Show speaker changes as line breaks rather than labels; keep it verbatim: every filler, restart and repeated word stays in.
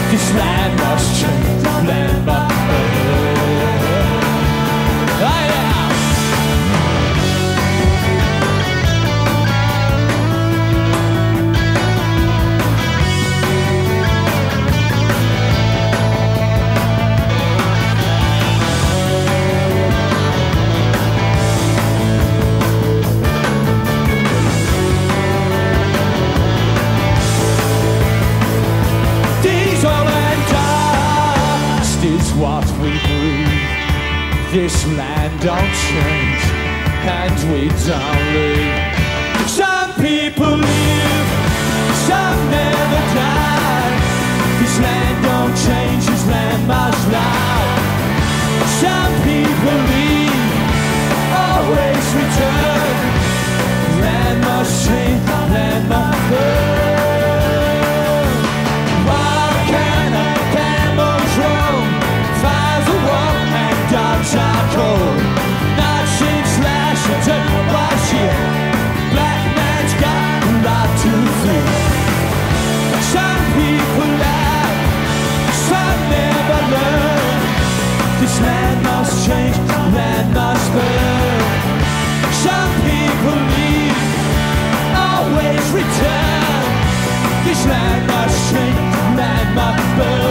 This land must change, land must burn. Oh, yeah. What we breathe, this land don't change, and we don't leave. Some people live, some never die. This land don't change, this land must lie. Some people leave, always return. Land must change, land must burn. Why can't I camels roam? Dogs are cold, Nazi slashing to wash here. Black man's got a right to flee. Some people lie, some never learn. This land must change, land must burn. Some people leave, always return. This land must change, land must burn.